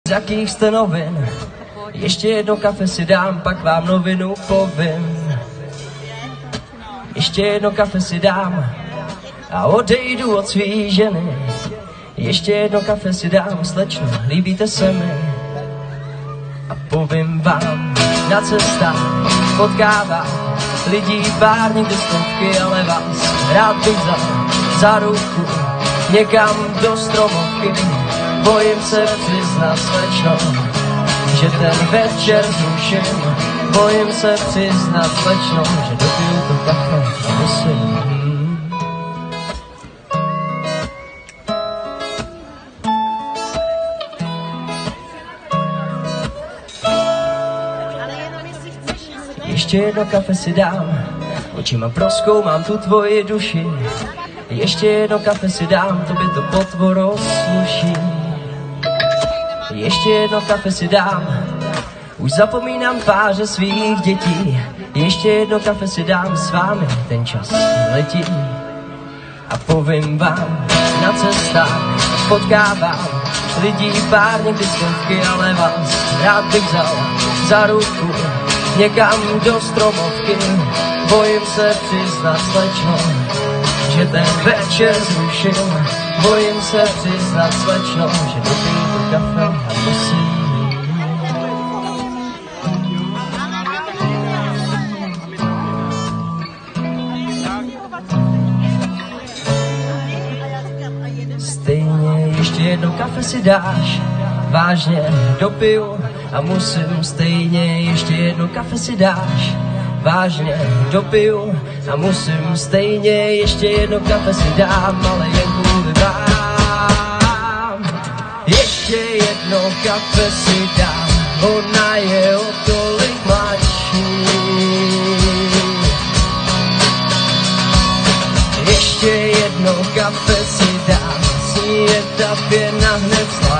Z jakých jste novin? Ještě jedno kafe si dám, pak vám novinu povím. Ještě jedno kafe si dám a odejdu od svý ženy. Ještě jedno kafe si dám, slečno, líbíte se mi. A povím vám, na cestách potkávám lidí pár, někde stovky, ale vás rád bych vzal za ruku někam do stromovky. Bojím se přiznat, slečno, že ten večer zruším. Bojím se přiznat, slečno, že dopiju to kafe a musím. Ještě jedno kafe si dám, očima prozkoumám tu tvoji duši. Ještě jedno kafe si dám, tobě to potvoro sluší. Ještě jedno kafe si dám, už zapomínám tváře svých dětí. Ještě jedno kafe si dám, s vámi ten čas letí. A povím vám, na cestách potkávám lidí pár, někdy stovky, ale vás rád bych vzal za ruku někam do stromovky. Bojím se přiznat, slečno, že ten večer zruším. Bojím se přiznat, slečno, že dopiju to kafe a musím. Stejně ještě jedno kafe si dáš, vážně dopiju a musím. Stejně ještě jedno kafe si dáš, vážně dopiju a musím. Stejně ještě jedno kafe si dám, ale jen kvůli vám. Ještě jedno kafe si dám, ona je o tolik mladší. Ještě jedno kafe si dám, s ní je ta pěna hned slabší.